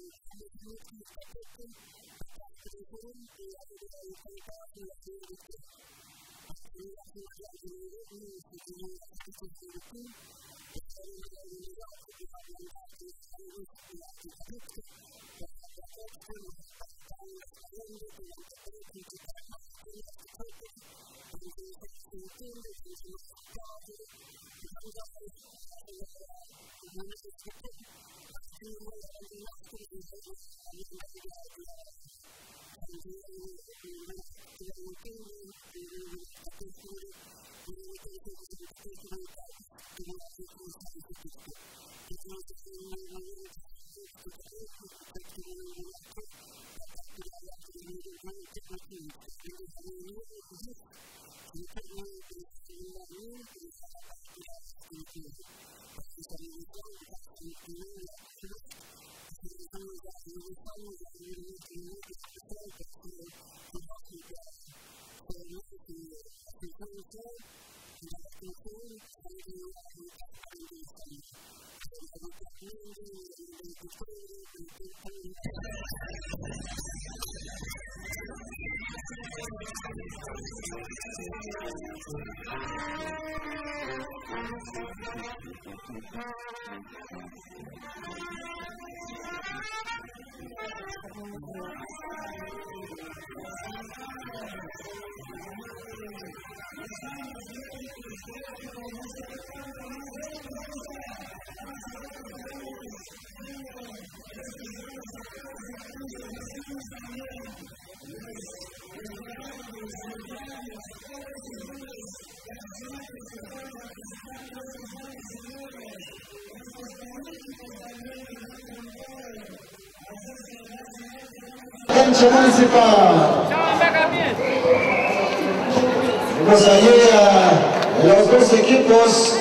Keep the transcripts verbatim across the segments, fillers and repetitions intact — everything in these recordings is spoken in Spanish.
Municipal. Pues allí a los dos equipos.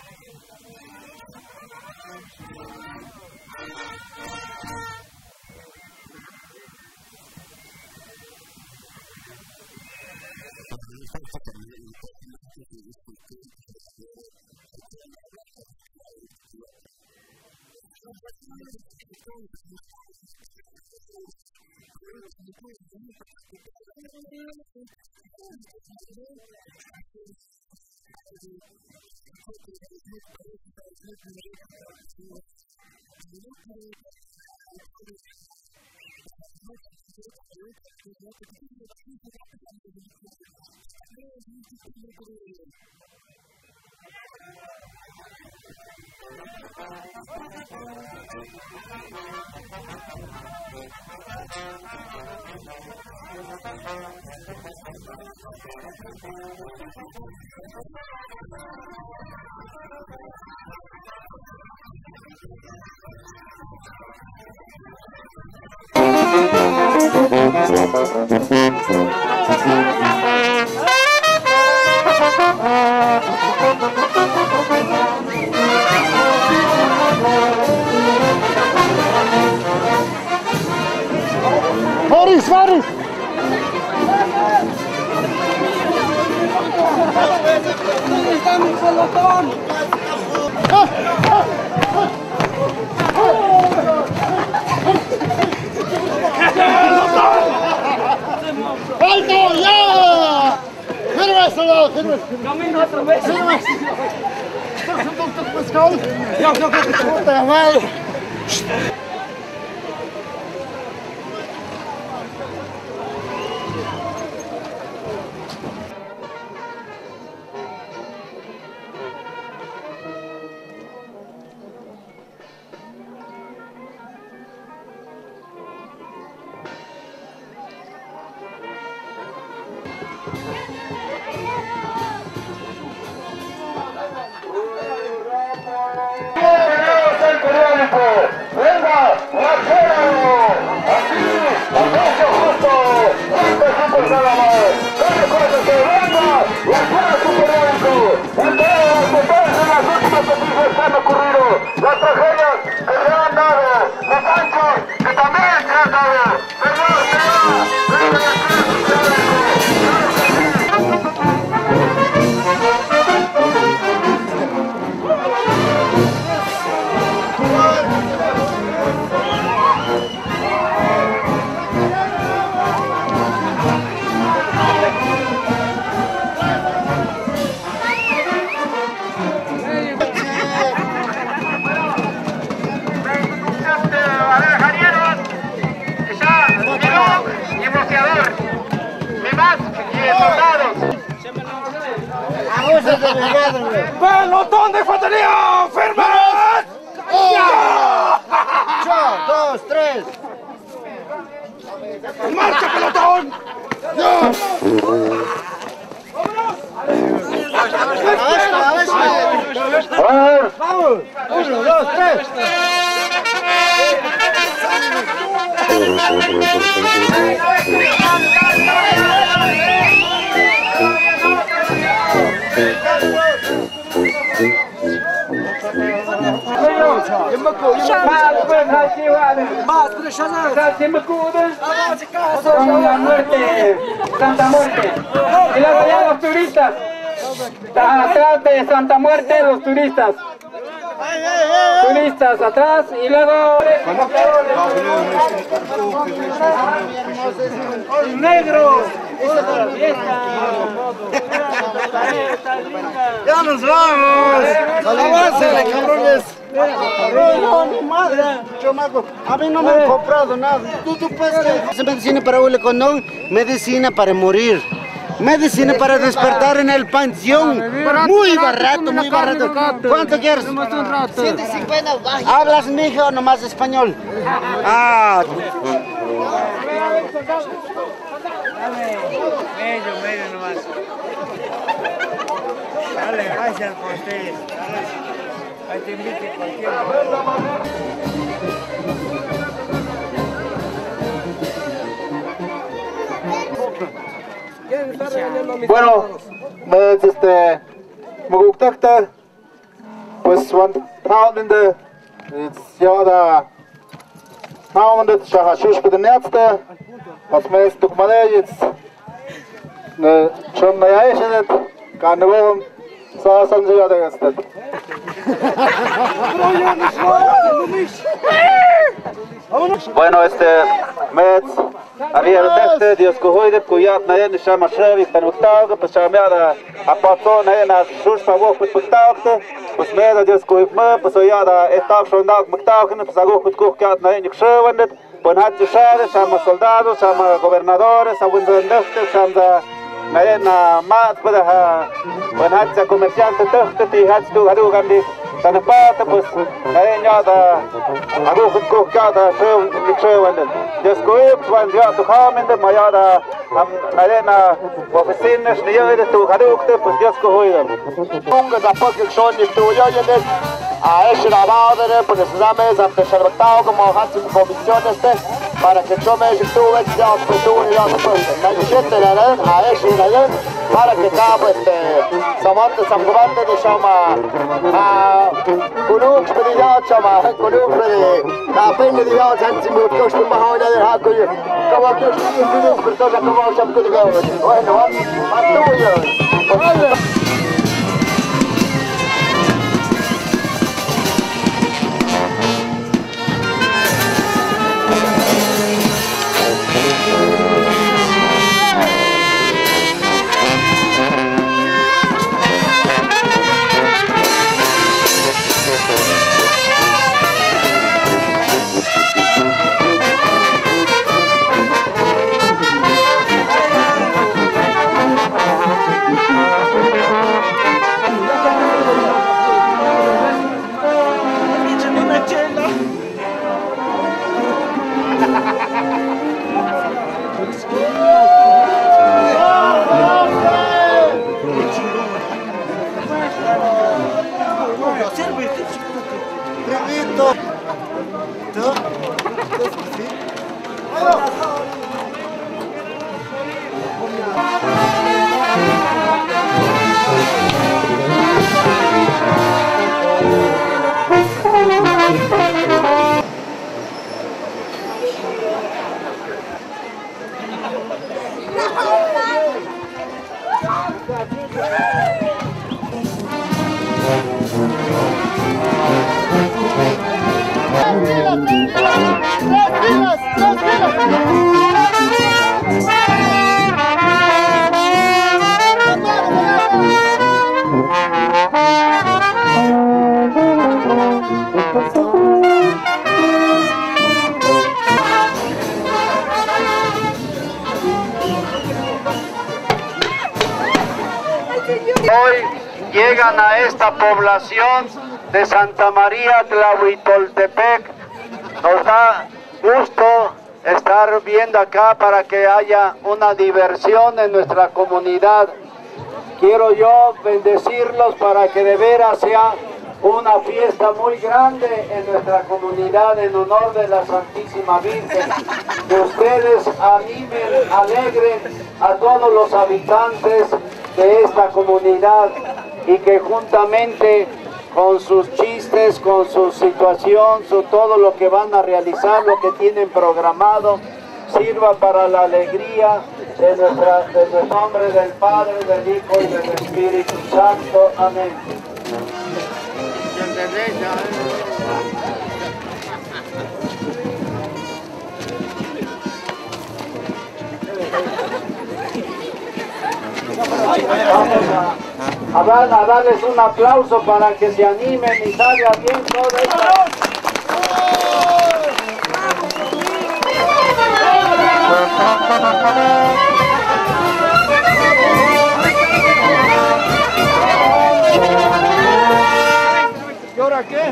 Boris, Boris! ¡Alto! ¡Ya! ¡Firme esto! ¡Firme! ¡Camino otra vez! ¡Firme! ¿Estás un poco pescado? ¡Ya, ya, ya! ¡Puta madre! ¡Venga! ¡Pelotón de infantería! ¡Firme! Uno, dos, tres. ¡Marcha, pelotón! ¡Vamos! Uno, dos, tres. Santa Muerte, Santa Muerte. Y luego ya los turistas. Atrás de Santa Muerte los turistas. Turistas atrás y luego negros. ¡Ya nos vamos! ¡Avánzale, cabrones! No, no, madre, chamaco, a mí no me han comprado nada. ¿Tú, tú puedes que es medicina para huele condón? Medicina para morir. Medicina para despertar en el panteón. Muy barato, muy barato. ¿Cuánto quieres? ciento cincuenta. ¿Hablas mijo o nomás español? Ah. Medio, medio nomás. Dale, gracias por ustedes. Ahí te invite cualquiera. Bueno, met este Muguktakta, pues want houdende, het jada houdende shahashush bij de netste, als meest toch maar iets, ne schon na jij het, kan gewoon zo soms jada is het. Bueno, este met había el texto Dios cojoide cuyat na yen shama shavi tan uktag pues shamada apato na yen shush pavo pues uktag pues meda Dios coif ma pues yada etag shondag uktag pues ago kut kuk kat na yen kshavandet bon hat shade shama soldados shama gobernadores a windendefte shama na yen mat pada ha bon hat comerciante tehte ti hat tu hadu gandi tan pata pues na yen yada ago kut kuk kat shav kshavandet Dios coif van ya tu hamende mayada am na oficinas ni yo de tu hadukte pues Dios cojoide ponga da pak schon ni tu ya ya des a ese lavado de pues necesitamos a preservado como hace comisiones para que yo me estuve ya pues tú ya pues la gente la a ese la para que está pues samante samgvante de chama a kunuk de ya chama kunuk de la pelle de ya santi mu kosh mu hauna de ha ko como que yo estoy por todo como ya puedo bueno a tuyo llegan a esta población de Santa María Tlahuitoltepec. Nos da gusto estar viendo acá para que haya una diversión en nuestra comunidad. Quiero yo bendecirlos para que de veras sea una fiesta muy grande en nuestra comunidad en honor de la Santísima Virgen. Que ustedes animen, alegren a todos los habitantes de esta comunidad y que juntamente con sus chistes, con su situación, su todo lo que van a realizar, lo que tienen programado, sirva para la alegría de nuestra, de el nombre del Padre, del Hijo y del Espíritu Santo. Amén. Vamos a, a, a darles un aplauso para que se animen y salga bien todo esto. ¿Y ahora qué?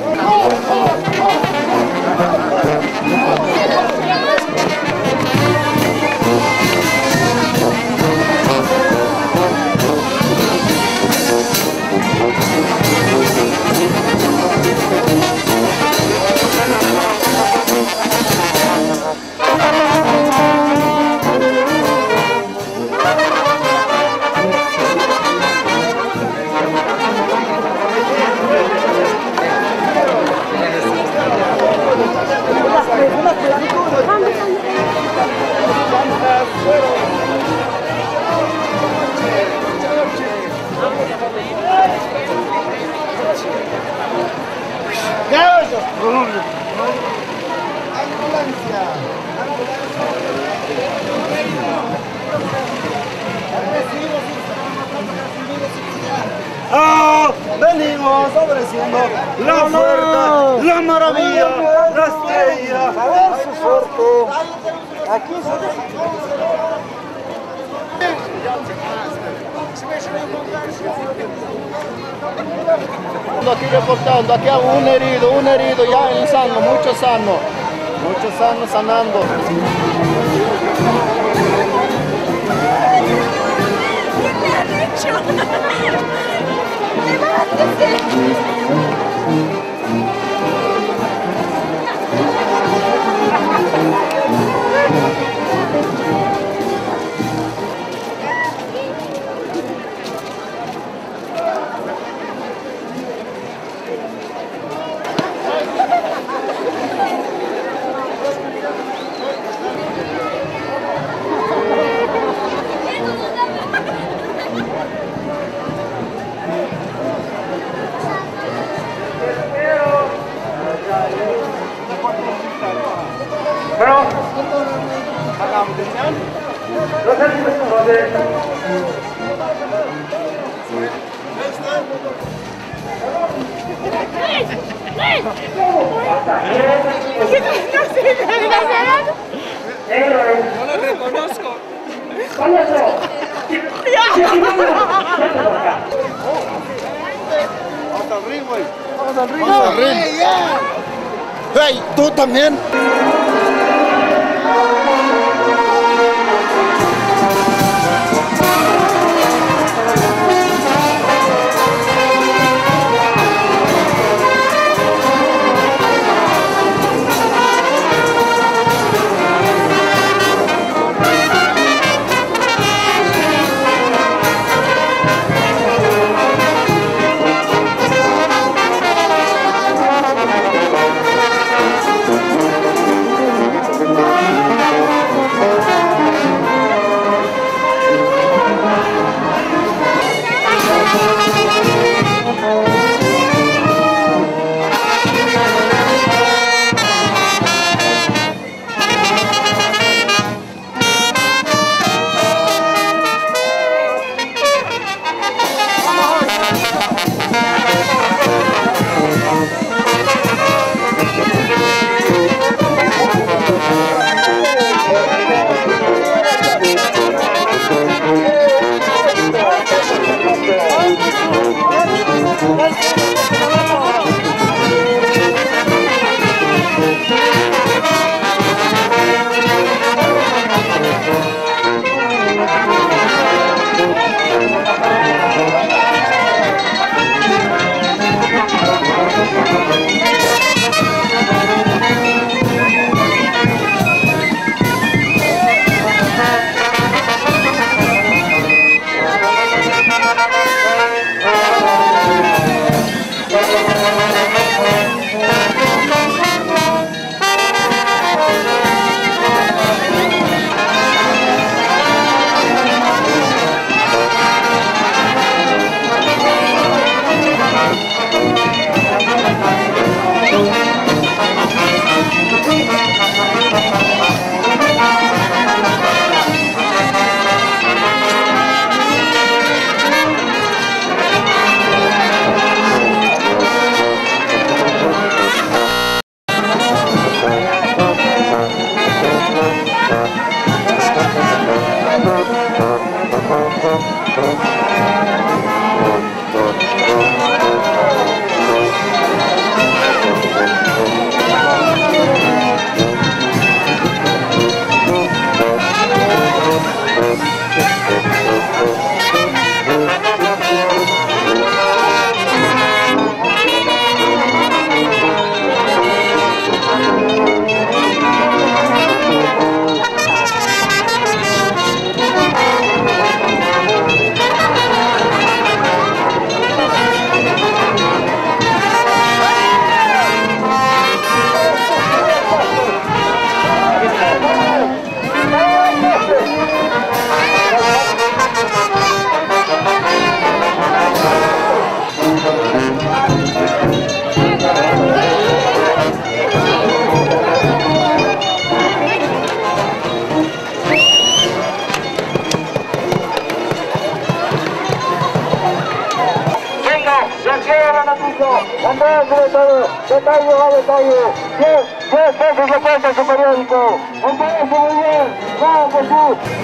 ¡Ah! Venimos ofreciendo la fuerza, la maravilla, la estrella. A ver su suerte. Aquí Aquí reportando, aquí hay un herido, un herido, ya el sano, mucho sano, mucho sano sanando. Pero, no salimos de No lo reconozco. Vamos al ring, güey. Vamos al ring. Vamos al ring. ¡Hey! ¡Tú también! Andrés Secretario, detalle va detalle, diez, diez pesos de cuenta su periódico, me parece muy bien, claro que sí.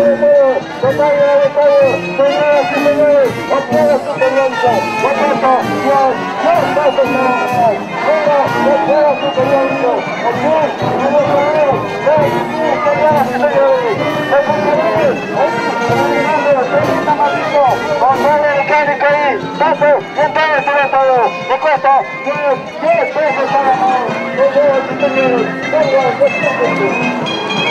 Detalle, detalle, señoras y señores, aquí a su periódico, periódico. Aquí vamos a ver las historias, señores. Es un cariño. Control mecánica ahí, pase, entonces sobre todo, me cuesta diez pesos cada mano, yo llevo el señor, venga, después.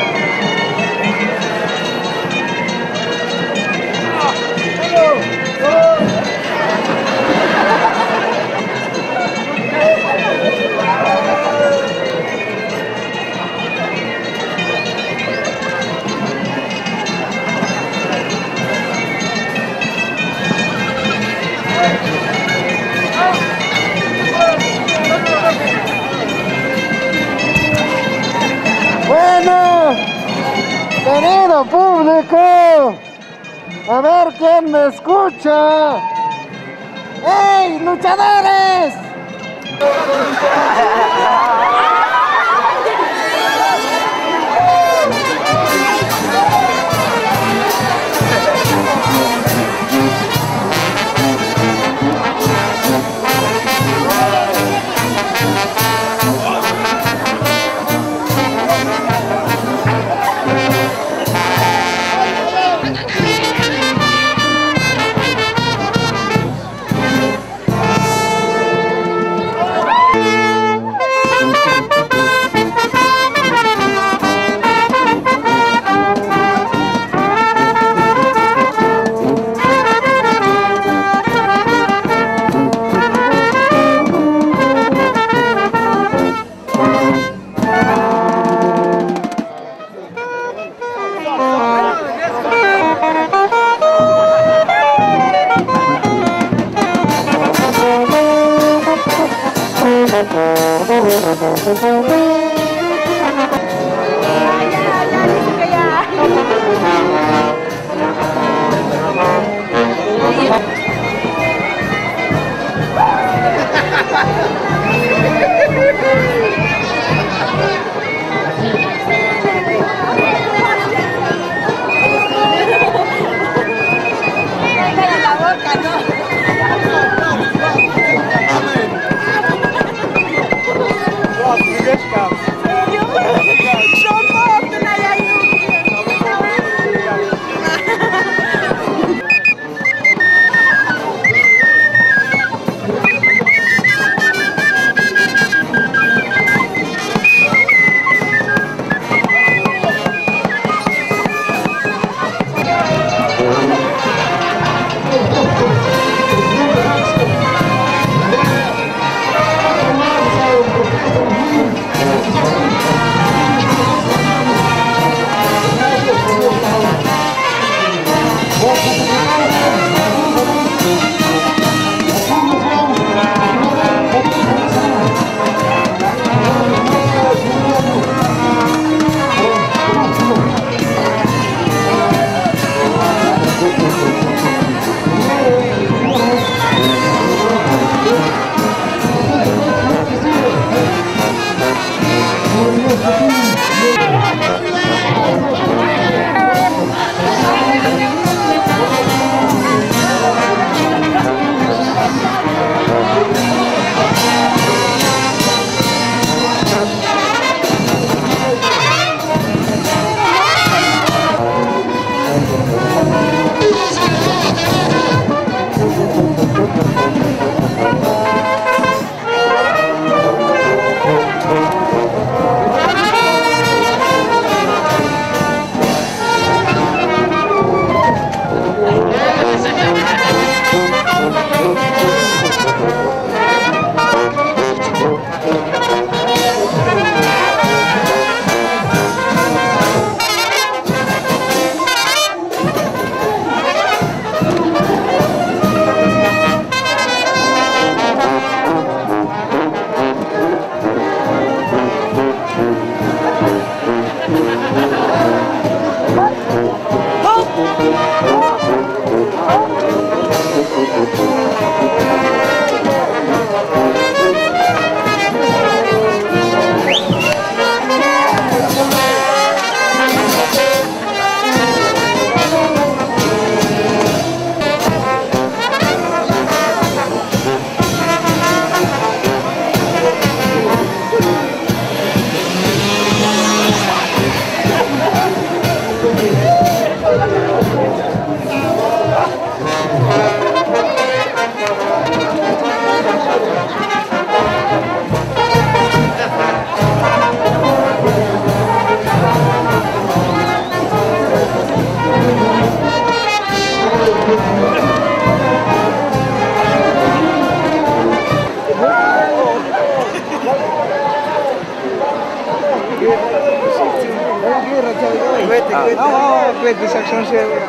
Bueno, querido público, a ver quién me escucha. ¡Ey, luchadores! Alex section share.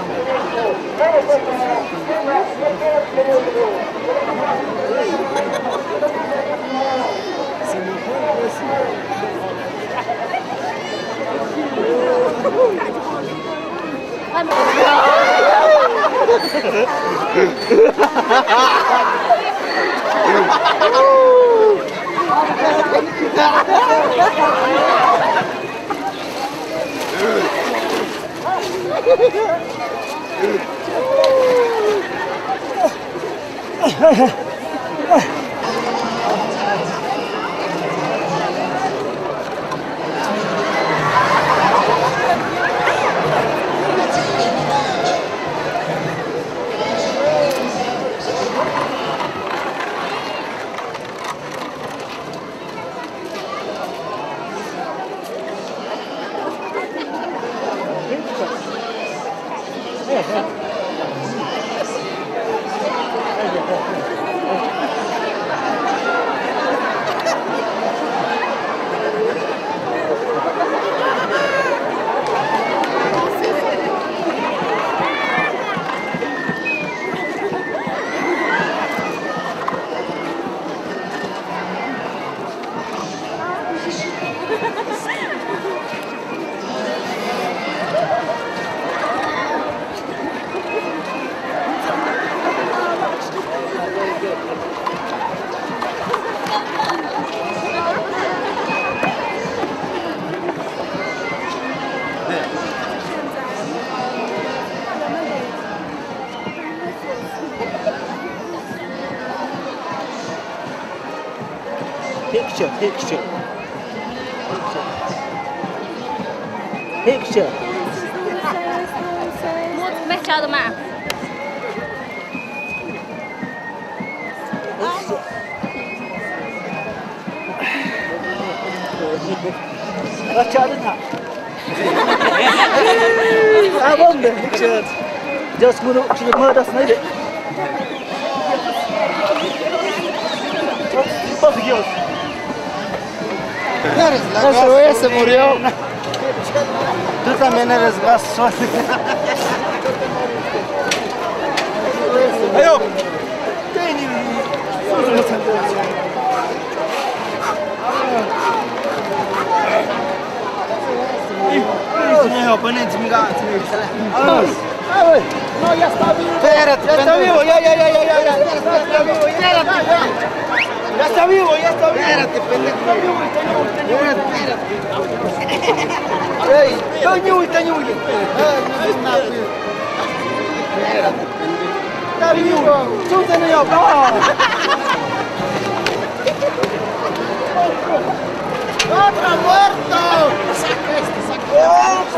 Picture, picture. Picture. Moet met jou maar. Wat çağırdın? Tamam be, picture. Just bunu şimdi mırdas neydi? Bakıyoruz. Nuestro bebé se murió. Tú también eres gaso. Ayo. No, ya está vivo. Espérate, ya está vivo, ya, ya, ya, ya, ya, ya. Ya está vivo, espérate, ya. Ya está vivo, ya está vivo. Espérate, pendejo. Está vivo, está vivo, está vivo. Espérate. Ey, está vivo, está vivo. Espérate, pendejo. Está vivo. Chútale yo, no. ¡Otro muerto! ¡Saca este, saca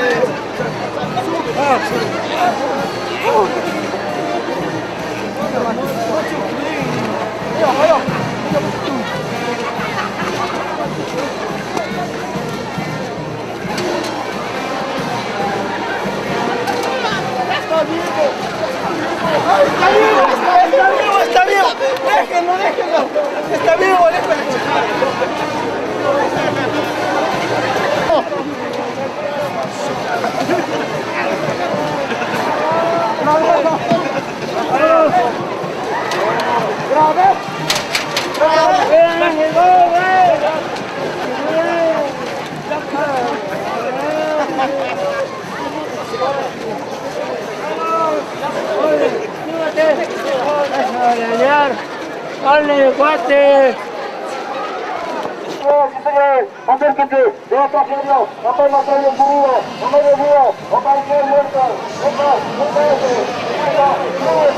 ¡Está vivo! ¡Está vivo! ¡Está vivo! ¡Está vivo! ¡Déjenlo, déjenlo! ¡Está vivo, déjenlo! ¡Dale, cuate! Sí, señor, acérquese, de otra forma, apenas hay un frío, o medio frío, o cualquier muerto, venga, venga ese, venga, tres,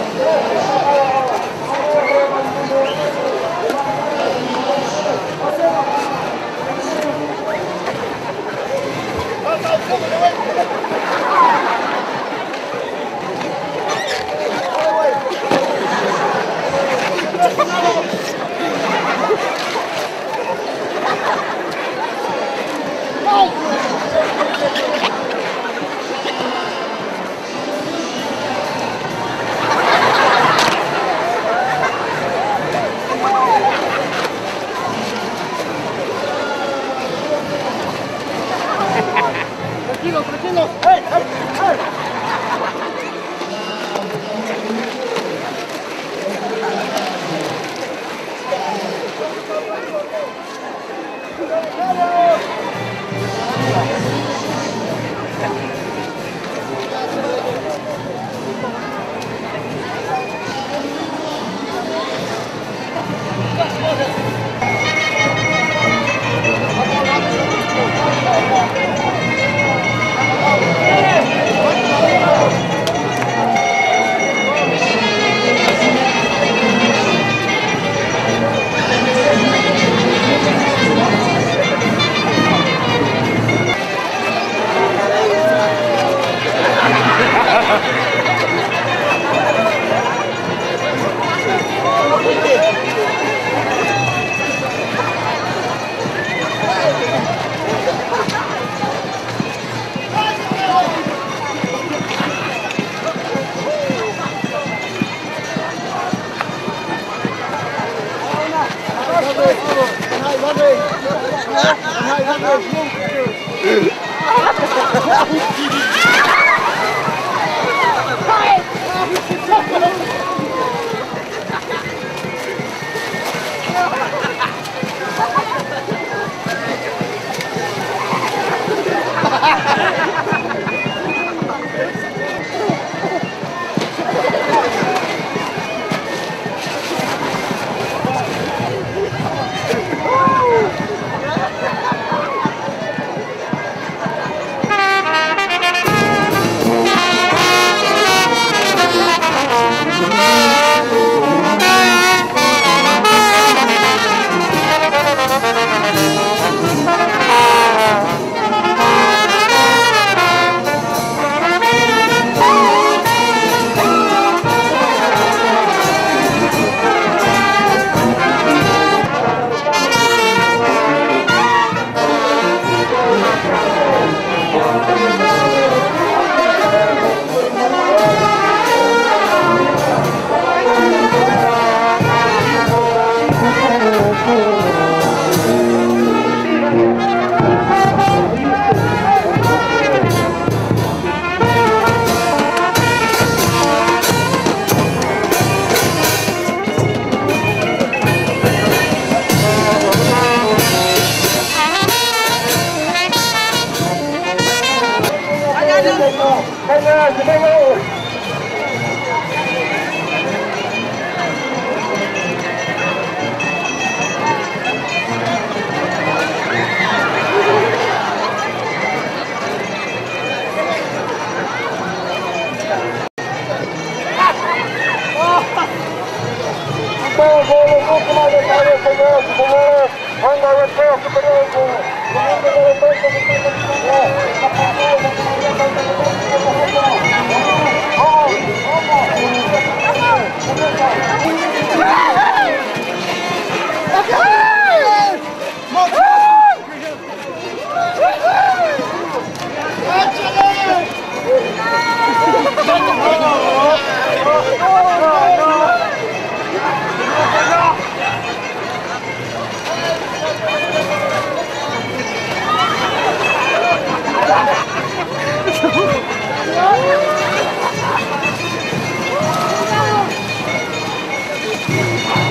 Oh,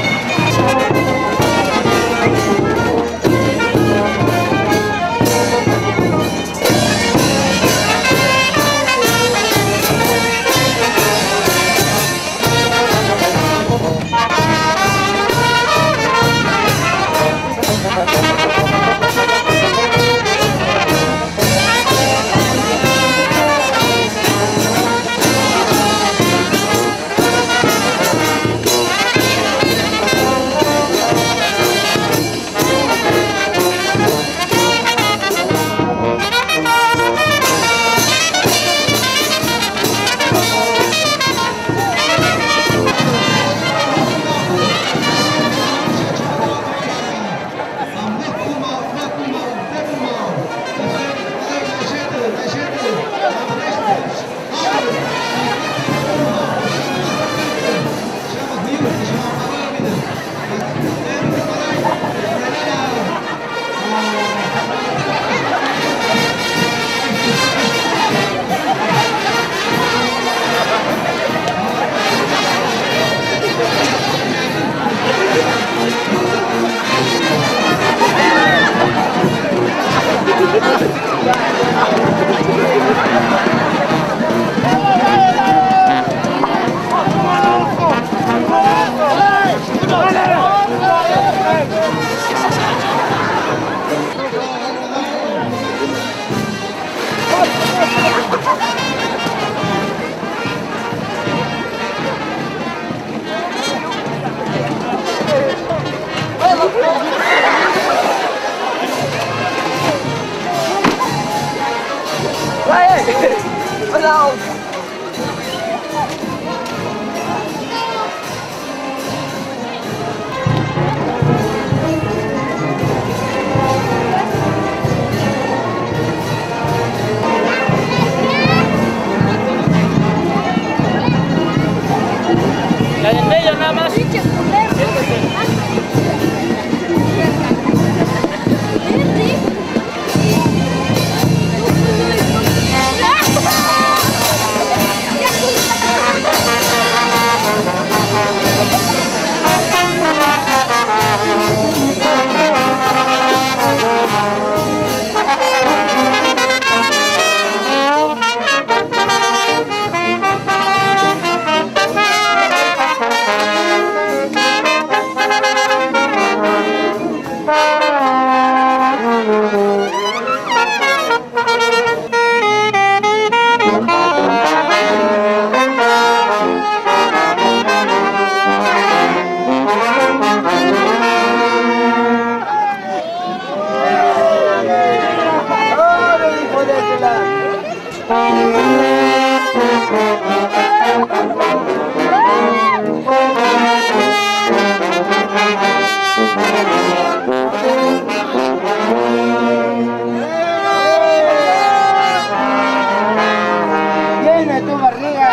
Llena tu barriga.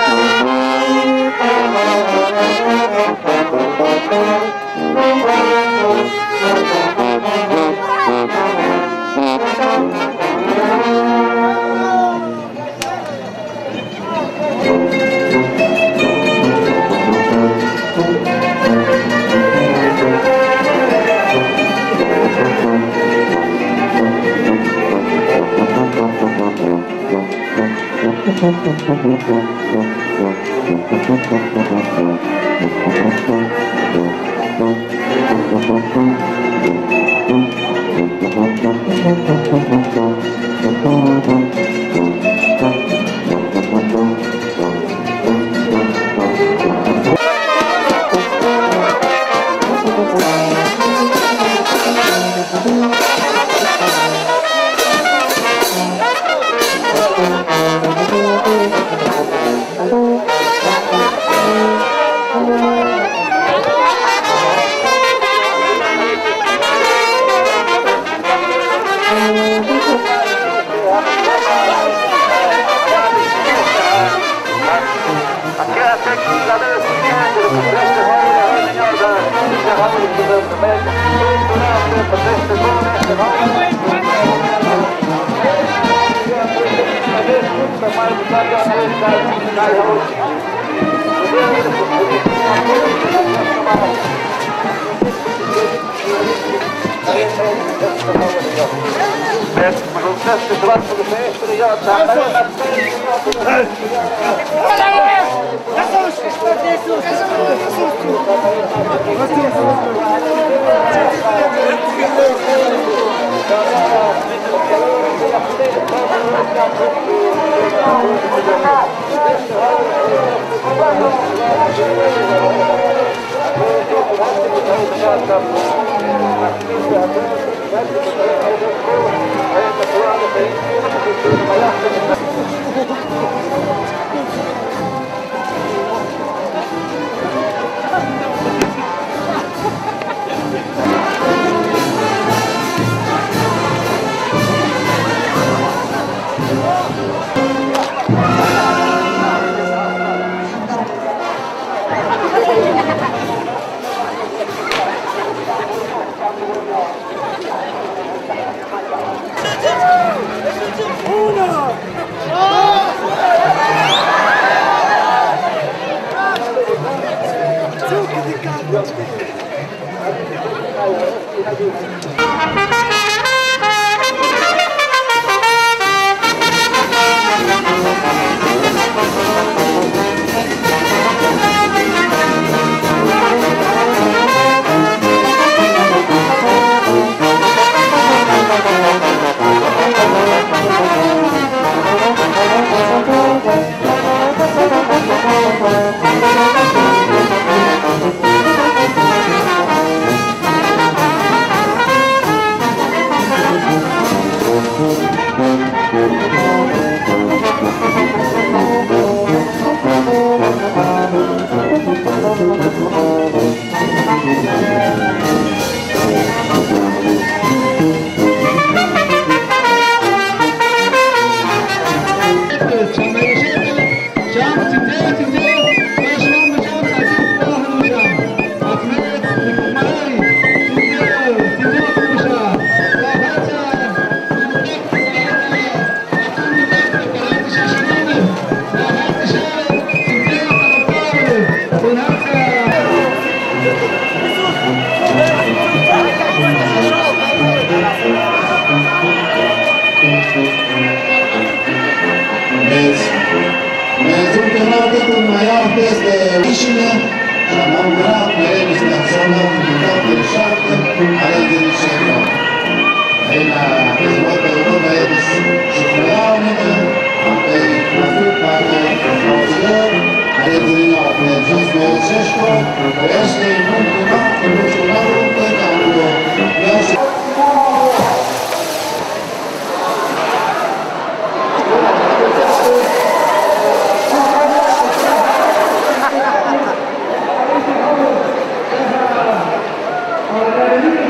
Gracias.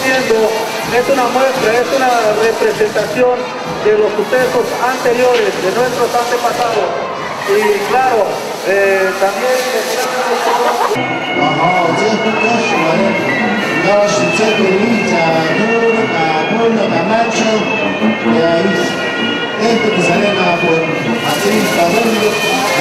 viendo es una muestra, es una representación de los sucesos anteriores, de nuestros antepasados. Y claro, eh, también... Este que sale en la por así pasando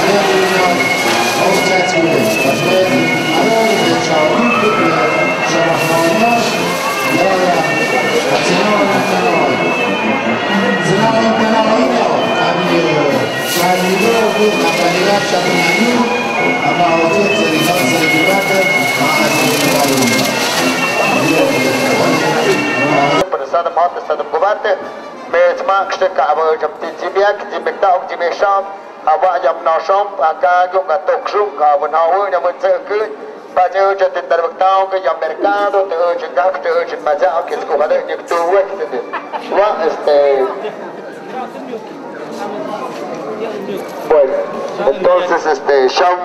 a los chachines, pasé a los de Chabuque, Chabajamas, y ahora a Senado Nacional. Senado Nacional, cambio, salió con la calidad chapunaní, a la otra se le da se le trata, a se le da Mes mak stek abo jam tin jimek jimek taok jimek sham awa jam na sham aka yo ga tok shum ga wan hawo na mun se ku ba je je tin dar taok ga jam mercado te je ga te je maja ke ko hade ni tu we te wa este bueno entonces este sham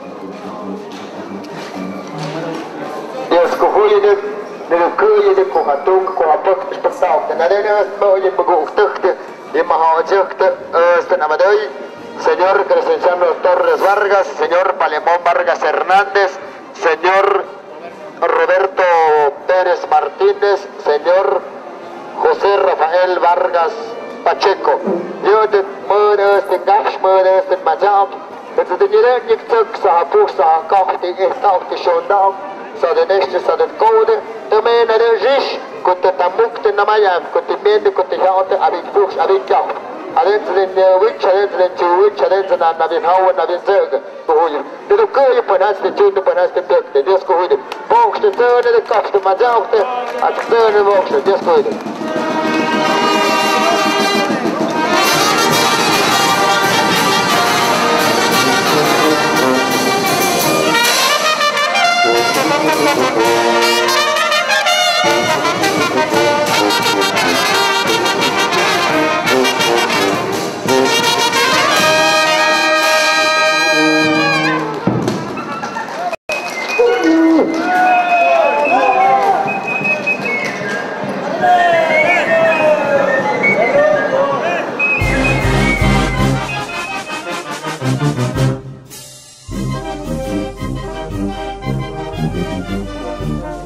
Dios ko hoye de kun je ko hatung ko apot spesiaal dan ada is mooi begoogte die mahajekte este namadoi señor Crescenciano Torres Vargas, señor Palemón Vargas Hernández, señor Roberto Pérez Martínez, señor José Rafael Vargas Pacheco. Yo te muero este gash muero este majam. Het is niet echt niks sa pusa kachti is ook te shondam. Sa de nächste sa de code. De mena de jish kut de tamukte na mayam kut de mende kut de haute abit fuchs abit ja. Alleen zijn witch, alleen zijn chuwitch, alleen zijn na bin hauen na bin zeugen. Gehoord. De de kun je panas de tune panas de plukte. Dis gehoord. Volks de zeunen de kafte majaukte. At zeunen volks. Dis gehoord. Thank you.